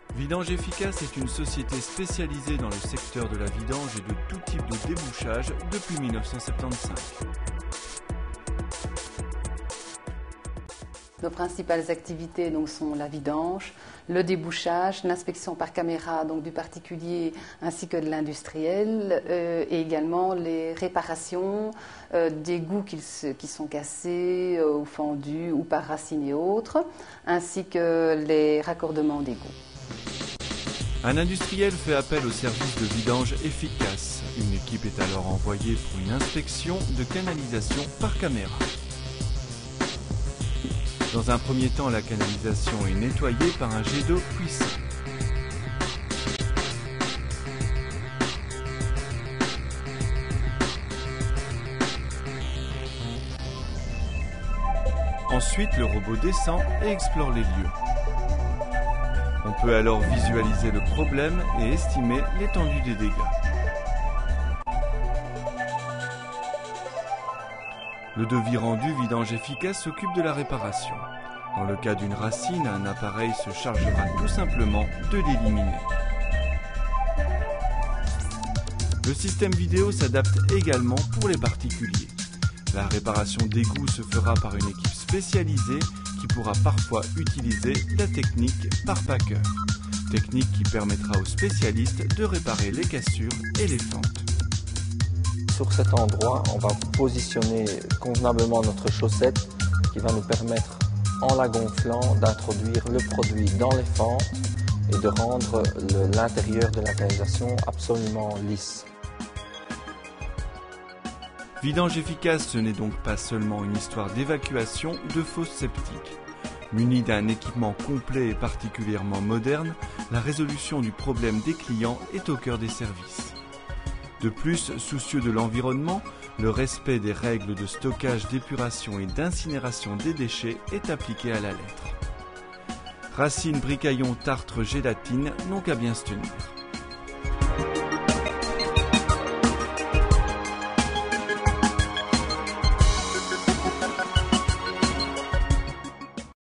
Vidange Efficace est une société spécialisée dans le secteur de la vidange et de tout type de débouchage depuis 1975. Nos principales activités donc, sont la vidange, le débouchage, l'inspection par caméra donc, du particulier ainsi que de l'industriel et également les réparations d'égouts qui sont cassés ou fendus ou par racines et autres, ainsi que les raccordements d'égouts. Un industriel fait appel au service de vidange Efficace. Une équipe est alors envoyée pour une inspection de canalisation par caméra. Dans un premier temps, la canalisation est nettoyée par un jet d'eau puissant. Ensuite, le robot descend et explore les lieux. On peut alors visualiser le problème et estimer l'étendue des dégâts. Le devis rendu, Vidange Efficace s'occupe de la réparation. Dans le cas d'une racine, un appareil se chargera tout simplement de l'éliminer. Le système vidéo s'adapte également pour les particuliers. La réparation d'égouts se fera par une équipe spécialisée qui pourra parfois utiliser la technique par packer. Technique qui permettra aux spécialistes de réparer les cassures et les fentes. Sur cet endroit, on va positionner convenablement notre chaussette qui va nous permettre, en la gonflant, d'introduire le produit dans les fentes et de rendre l'intérieur de la canalisation absolument lisse. Vidange Efficace, ce n'est donc pas seulement une histoire d'évacuation de fosses septiques. Munie d'un équipement complet et particulièrement moderne, la résolution du problème des clients est au cœur des services. De plus, soucieux de l'environnement, le respect des règles de stockage, d'épuration et d'incinération des déchets est appliqué à la lettre. Racines, bricaillons, tartres, gélatine n'ont qu'à bien se tenir.